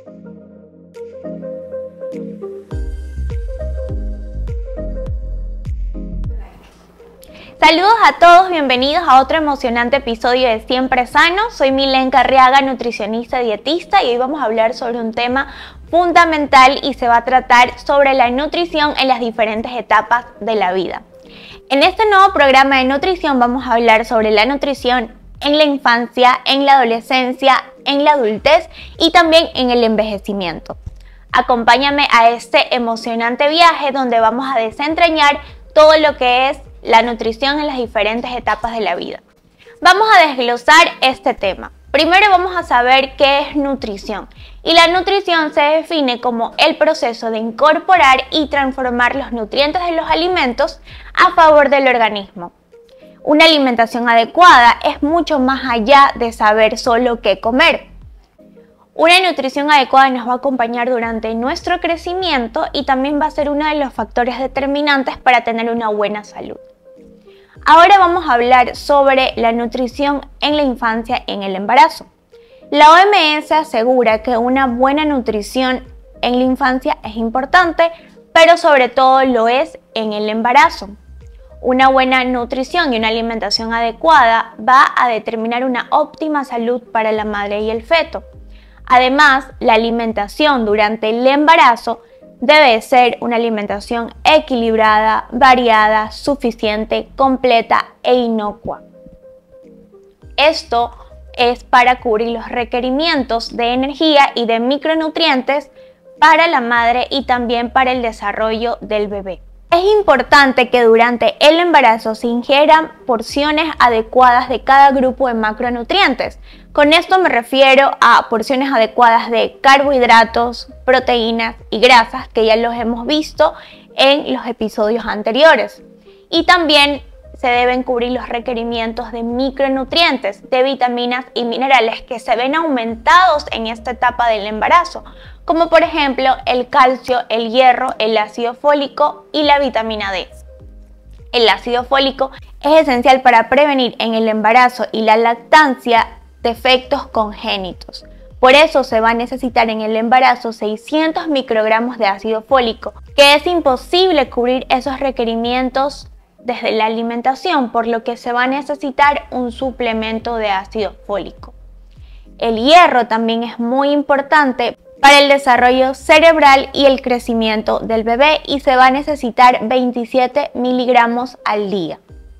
Saludos a todos, bienvenidos a otro emocionante episodio de Siempre Sano. Soy Milenka Arriaga, nutricionista dietista, y hoy vamos a hablar sobre un tema fundamental y se va a tratar sobre la nutrición en las diferentes etapas de la vida. En este nuevo programa de nutrición vamos a hablar sobre la nutrición en la infancia, en la adolescencia, en la adultez y también en el envejecimiento. Acompáñame a este emocionante viaje donde vamos a desentrañar todo lo que es la nutrición en las diferentes etapas de la vida. Vamos a desglosar este tema. Primero vamos a saber qué es nutrición. Y la nutrición se define como el proceso de incorporar y transformar los nutrientes de los alimentos a favor del organismo. Una alimentación adecuada es mucho más allá de saber solo qué comer. Una nutrición adecuada nos va a acompañar durante nuestro crecimiento y también va a ser uno de los factores determinantes para tener una buena salud. Ahora vamos a hablar sobre la nutrición en la infancia y en el embarazo. La OMS asegura que una buena nutrición en la infancia es importante, pero sobre todo lo es en el embarazo. Una buena nutrición y una alimentación adecuada va a determinar una óptima salud para la madre y el feto. Además, la alimentación durante el embarazo debe ser una alimentación equilibrada, variada, suficiente, completa e inocua. Esto es para cubrir los requerimientos de energía y de micronutrientes para la madre y también para el desarrollo del bebé. Es importante que durante el embarazo se ingieran porciones adecuadas de cada grupo de macronutrientes. Con esto me refiero a porciones adecuadas de carbohidratos, proteínas y grasas, que ya los hemos visto en los episodios anteriores. Y también se deben cubrir los requerimientos de micronutrientes, de vitaminas y minerales que se ven aumentados en esta etapa del embarazo, como por ejemplo el calcio, el hierro, el ácido fólico y la vitamina D. El ácido fólico es esencial para prevenir en el embarazo y la lactancia defectos congénitos. Por eso se va a necesitar en el embarazo 600 microgramos de ácido fólico, que es imposible cubrir esos requerimientos desde la alimentación, por lo que se va a necesitar un suplemento de ácido fólico. El hierro también es muy importante para el desarrollo cerebral y el crecimiento del bebé y se va a necesitar 27 miligramos al día.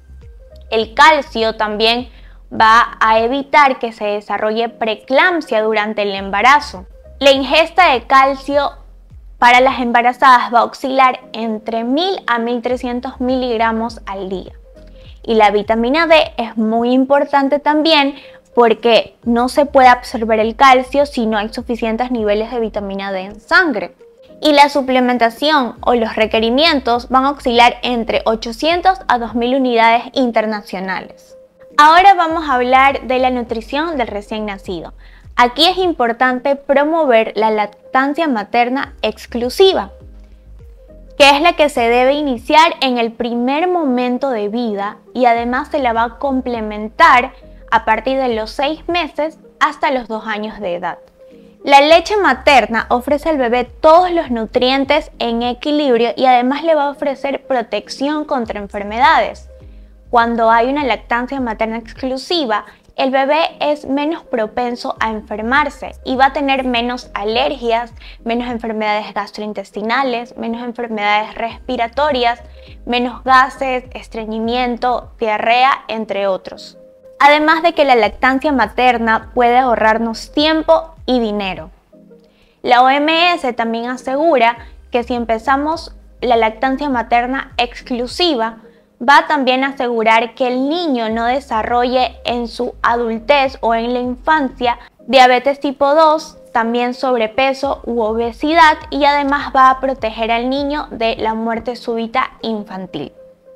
El calcio también va a evitar que se desarrolle preeclampsia durante el embarazo. La ingesta de calcio para las embarazadas va a oscilar entre 1000 a 1300 miligramos al día. Y la vitamina D es muy importante también porque no se puede absorber el calcio si no hay suficientes niveles de vitamina D en sangre. Y la suplementación o los requerimientos van a oscilar entre 800 a 2000 unidades internacionales. Ahora vamos a hablar de la nutrición del recién nacido. Aquí es importante promover la lactancia materna exclusiva, que es la que se debe iniciar en el primer momento de vida y además se la va a complementar a partir de los 6 meses hasta los 2 años de edad. La leche materna ofrece al bebé todos los nutrientes en equilibrio y además le va a ofrecer protección contra enfermedades. Cuando hay una lactancia materna exclusiva, el bebé es menos propenso a enfermarse y va a tener menos alergias, menos enfermedades gastrointestinales, menos enfermedades respiratorias, menos gases, estreñimiento, diarrea, entre otros. Además de que la lactancia materna puede ahorrarnos tiempo y dinero. La OMS también asegura que si empezamos la lactancia materna exclusiva, va también a asegurar que el niño no desarrolle en su adultez o en la infancia diabetes tipo 2, también sobrepeso u obesidad, y además va a proteger al niño de la muerte súbita infantil.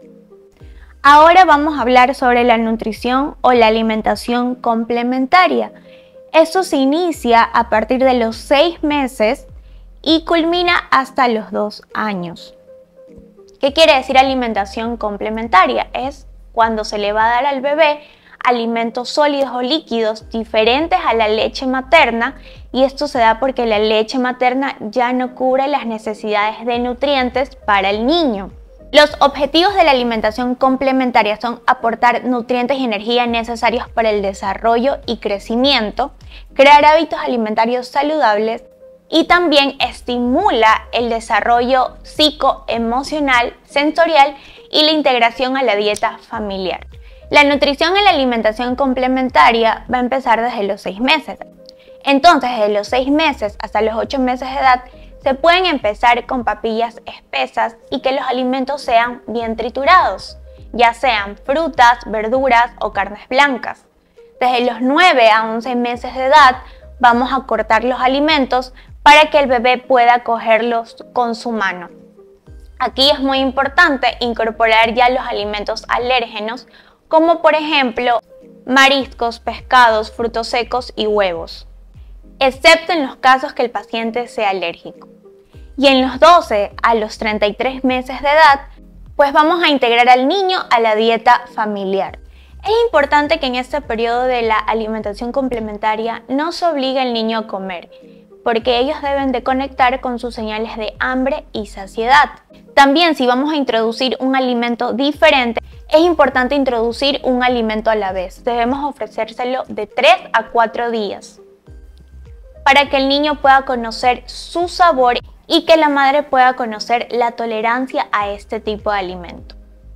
Ahora vamos a hablar sobre la nutrición o la alimentación complementaria. Esto se inicia a partir de los 6 meses y culmina hasta los 2 años. ¿Qué quiere decir alimentación complementaria? Es cuando se le va a dar al bebé alimentos sólidos o líquidos diferentes a la leche materna, y esto se da porque la leche materna ya no cubre las necesidades de nutrientes para el niño. Los objetivos de la alimentación complementaria son aportar nutrientes y energía necesarios para el desarrollo y crecimiento, crear hábitos alimentarios saludables y también estimula el desarrollo psicoemocional, sensorial y la integración a la dieta familiar. La nutrición en la alimentación complementaria va a empezar desde los 6 meses. Entonces, desde los 6 meses hasta los 8 meses de edad, se pueden empezar con papillas espesas y que los alimentos sean bien triturados, ya sean frutas, verduras o carnes blancas. Desde los 9 a 11 meses de edad vamos a cortar los alimentos para que el bebé pueda cogerlos con su mano. Aquí es muy importante incorporar ya los alimentos alérgenos, como por ejemplo mariscos, pescados, frutos secos y huevos, excepto en los casos que el paciente sea alérgico. Y en los 12 a los 33 meses de edad, pues vamos a integrar al niño a la dieta familiar. Es importante que en este periodo de la alimentación complementaria no se obligue al niño a comer, porque ellos deben de conectar con sus señales de hambre y saciedad. También, si vamos a introducir un alimento diferente, es importante introducir un alimento a la vez. Debemos ofrecérselo de 3 a 4 días para que el niño pueda conocer su sabor y que la madre pueda conocer la tolerancia a este tipo de alimento.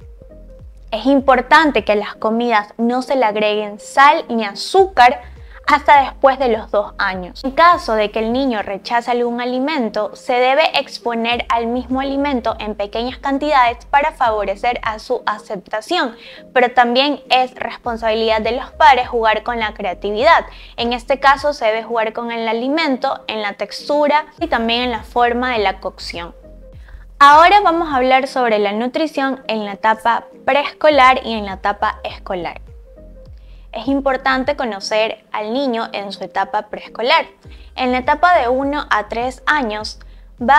Es importante que a las comidas no se le agreguen sal ni azúcar hasta después de los 2 años. En caso de que el niño rechace algún alimento, se debe exponer al mismo alimento en pequeñas cantidades para favorecer a su aceptación, pero también es responsabilidad de los padres jugar con la creatividad. En este caso se debe jugar con el alimento, en la textura y también en la forma de la cocción. Ahora vamos a hablar sobre la nutrición en la etapa preescolar y en la etapa escolar. Es importante conocer al niño en su etapa preescolar. En la etapa de 1 a 3 años va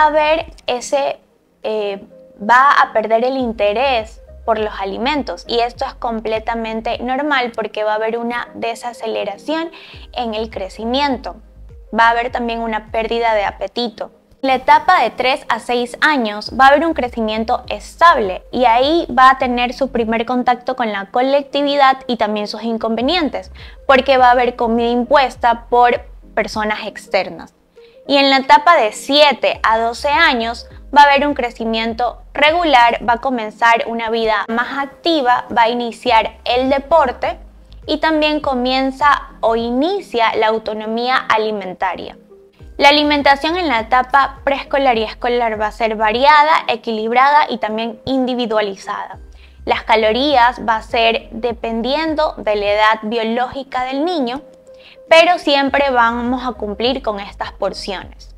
a perder el interés por los alimentos, y esto es completamente normal porque va a haber una desaceleración en el crecimiento. Va a haber también una pérdida de apetito. En la etapa de 3 a 6 años va a haber un crecimiento estable y ahí va a tener su primer contacto con la colectividad y también sus inconvenientes, porque va a haber comida impuesta por personas externas. Y en la etapa de 7 a 12 años va a haber un crecimiento regular, va a comenzar una vida más activa, va a iniciar el deporte y también comienza o inicia la autonomía alimentaria. La alimentación en la etapa preescolar y escolar va a ser variada, equilibrada y también individualizada. Las calorías va a ser dependiendo de la edad biológica del niño, pero siempre vamos a cumplir con estas porciones.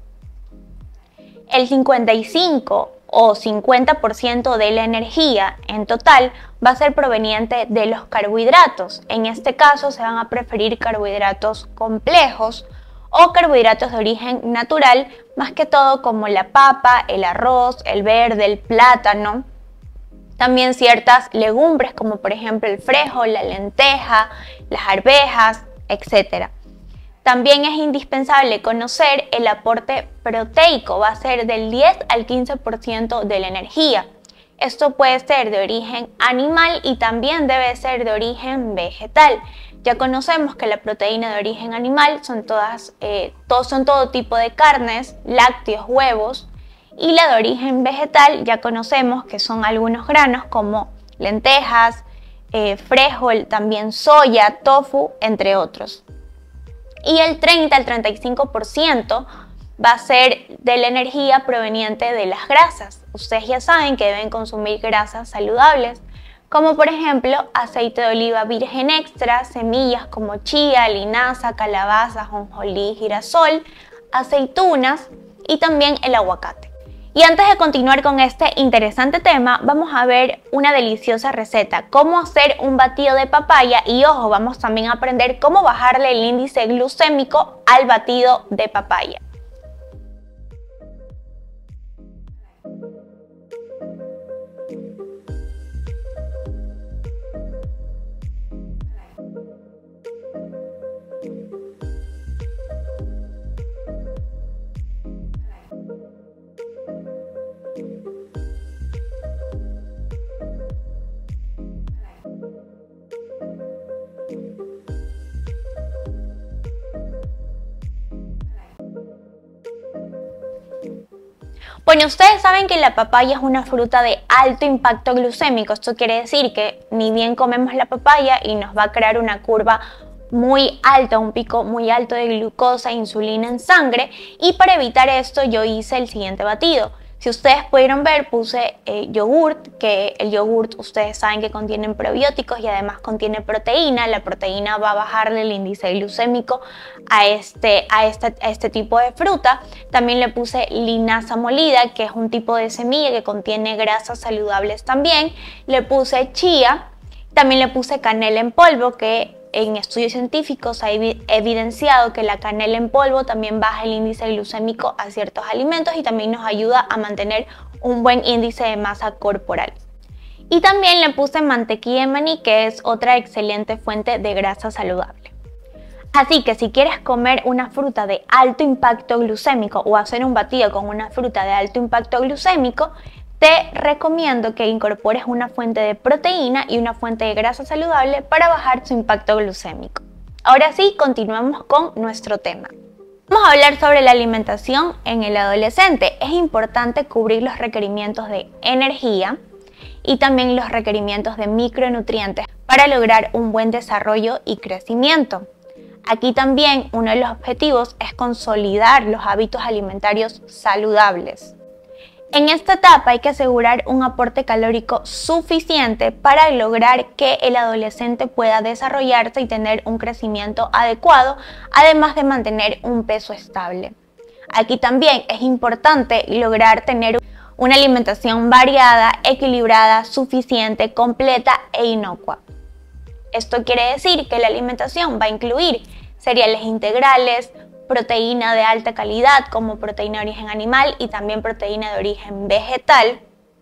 El 55 o 50% de la energía en total va a ser proveniente de los carbohidratos. En este caso se van a preferir carbohidratos complejos o carbohidratos de origen natural, más que todo como la papa, el arroz, el verde, el plátano. También ciertas legumbres como por ejemplo el frijol, la lenteja, las arvejas, etc. También es indispensable conocer el aporte proteico, va a ser del 10 al 15% de la energía. Esto puede ser de origen animal y también debe ser de origen vegetal. Ya conocemos que la proteína de origen animal son todo tipo de carnes, lácteos, huevos, y la de origen vegetal ya conocemos que son algunos granos como lentejas, frijol, también soya, tofu, entre otros. Y el 30 al 35% va a ser de la energía proveniente de las grasas. Ustedes ya saben que deben consumir grasas saludables, como por ejemplo aceite de oliva virgen extra, semillas como chía, linaza, calabaza, ajonjolí, girasol, aceitunas y también el aguacate. Y antes de continuar con este interesante tema, vamos a ver una deliciosa receta, cómo hacer un batido de papaya y ojo, vamos también a aprender cómo bajarle el índice glucémico al batido de papaya. Bueno, ustedes saben que la papaya es una fruta de alto impacto glucémico. Esto quiere decir que ni bien comemos la papaya y nos va a crear una curva muy alta, un pico muy alto de glucosa e insulina en sangre. Y para evitar esto yo hice el siguiente batido. Si ustedes pudieron ver, puse yogurt, que el yogurt ustedes saben que contiene probióticos y además contiene proteína. La proteína va a bajarle el índice glucémico a este tipo de fruta. También le puse linaza molida, que es un tipo de semilla que contiene grasas saludables también. Le puse chía, también le puse canela en polvo, que en estudios científicos se ha evidenciado que la canela en polvo también baja el índice glucémico a ciertos alimentos y también nos ayuda a mantener un buen índice de masa corporal. Y también le puse mantequilla de maní, que es otra excelente fuente de grasa saludable. Así que si quieres comer una fruta de alto impacto glucémico o hacer un batido con una fruta de alto impacto glucémico, te recomiendo que incorpores una fuente de proteína y una fuente de grasa saludable para bajar su impacto glucémico. Ahora sí, continuamos con nuestro tema. Vamos a hablar sobre la alimentación en el adolescente. Es importante cubrir los requerimientos de energía y también los requerimientos de micronutrientes para lograr un buen desarrollo y crecimiento. Aquí también uno de los objetivos es consolidar los hábitos alimentarios saludables. En esta etapa hay que asegurar un aporte calórico suficiente para lograr que el adolescente pueda desarrollarse y tener un crecimiento adecuado, además de mantener un peso estable. Aquí también es importante lograr tener una alimentación variada, equilibrada, suficiente, completa e inocua. Esto quiere decir que la alimentación va a incluir cereales integrales, proteína de alta calidad como proteína de origen animal y también proteína de origen vegetal,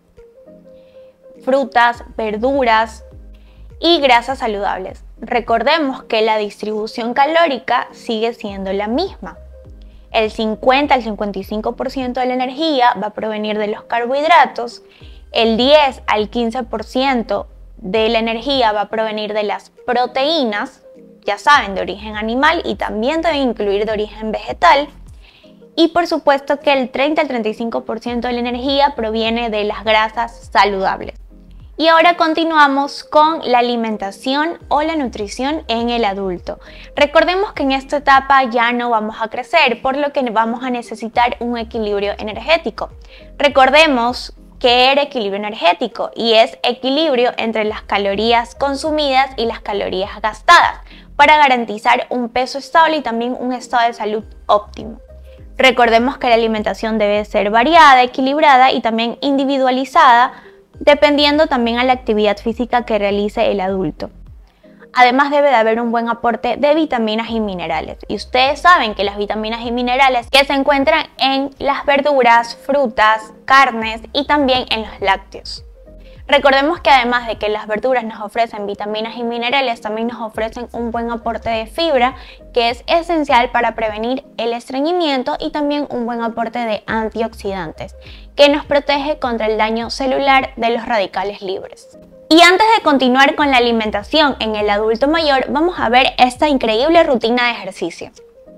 frutas, verduras y grasas saludables. Recordemos que la distribución calórica sigue siendo la misma. El 50 al 55% de la energía va a provenir de los carbohidratos, el 10 al 15% de la energía va a provenir de las proteínas, ya saben, de origen animal y también deben incluir de origen vegetal. Y por supuesto que el 30 al 35% de la energía proviene de las grasas saludables. Y ahora continuamos con la alimentación o la nutrición en el adulto. Recordemos que en esta etapa ya no vamos a crecer, por lo que vamos a necesitar un equilibrio energético. Recordemos ¿qué era equilibrio energético? Y es equilibrio entre las calorías consumidas y las calorías gastadas, para garantizar un peso estable y también un estado de salud óptimo. Recordemos que la alimentación debe ser variada, equilibrada y también individualizada, dependiendo también a la actividad física que realice el adulto. Además debe de haber un buen aporte de vitaminas y minerales. Y ustedes saben que las vitaminas y minerales que se encuentran en las verduras, frutas, carnes y también en los lácteos. Recordemos que además de que las verduras nos ofrecen vitaminas y minerales, también nos ofrecen un buen aporte de fibra, que es esencial para prevenir el estreñimiento, y también un buen aporte de antioxidantes, que nos protege contra el daño celular de los radicales libres. Y antes de continuar con la alimentación en el adulto mayor, vamos a ver esta increíble rutina de ejercicio.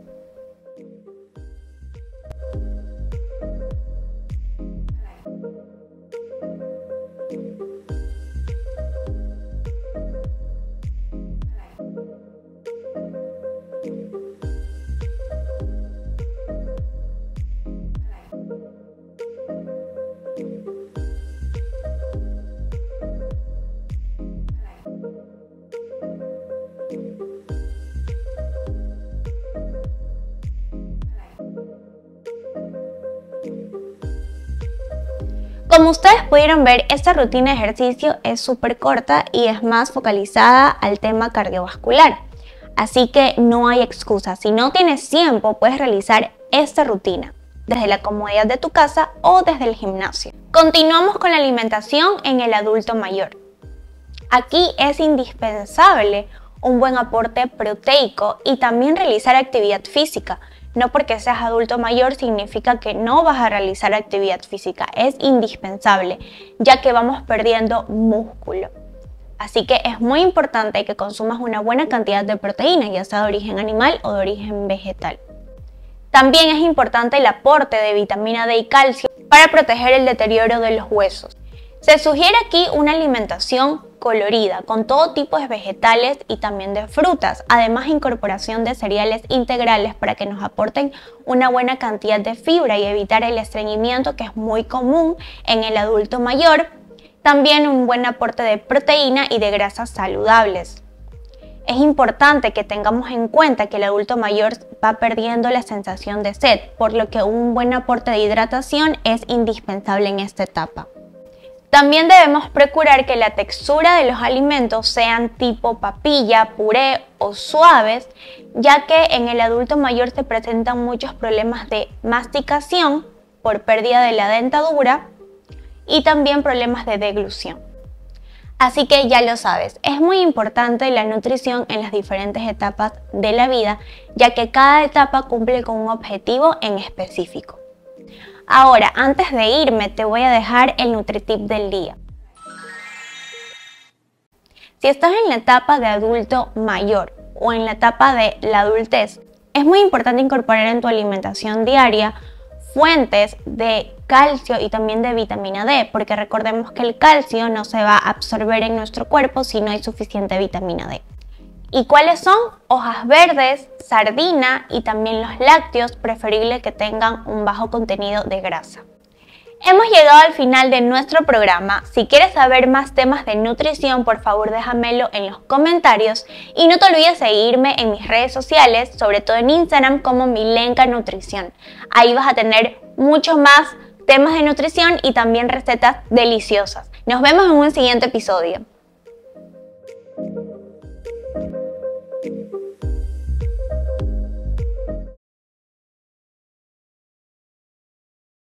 Como ustedes pudieron ver, esta rutina de ejercicio es súper corta y es más focalizada al tema cardiovascular. Así que no hay excusa. Si no tienes tiempo, puedes realizar esta rutina desde la comodidad de tu casa o desde el gimnasio. Continuamos con la alimentación en el adulto mayor. Aquí es indispensable un buen aporte proteico y también realizar actividad física. No porque seas adulto mayor significa que no vas a realizar actividad física. Es indispensable, ya que vamos perdiendo músculo. Así que es muy importante que consumas una buena cantidad de proteína, ya sea de origen animal o de origen vegetal. También es importante el aporte de vitamina D y calcio, para proteger el deterioro de los huesos. Se sugiere aquí una alimentación colorida, con todo tipo de vegetales y también de frutas, además incorporación de cereales integrales para que nos aporten una buena cantidad de fibra y evitar el estreñimiento, que es muy común en el adulto mayor. También un buen aporte de proteína y de grasas saludables. Es importante que tengamos en cuenta que el adulto mayor va perdiendo la sensación de sed, por lo que un buen aporte de hidratación es indispensable en esta etapa. También debemos procurar que la textura de los alimentos sean tipo papilla, puré o suaves, ya que en el adulto mayor se presentan muchos problemas de masticación por pérdida de la dentadura y también problemas de deglución. Así que ya lo sabes, es muy importante la nutrición en las diferentes etapas de la vida, ya que cada etapa cumple con un objetivo en específico. Ahora, antes de irme, te voy a dejar el NutriTip del día. Si estás en la etapa de adulto mayor o en la etapa de la adultez, es muy importante incorporar en tu alimentación diaria fuentes de calcio y también de vitamina D, porque recordemos que el calcio no se va a absorber en nuestro cuerpo si no hay suficiente vitamina D. ¿Y cuáles son? Hojas verdes, sardina y también los lácteos, preferible que tengan un bajo contenido de grasa. Hemos llegado al final de nuestro programa. Si quieres saber más temas de nutrición, por favor déjamelo en los comentarios y no te olvides seguirme en mis redes sociales, sobre todo en Instagram como Milenka Nutrición. Ahí vas a tener muchos más temas de nutrición y también recetas deliciosas. Nos vemos en un siguiente episodio.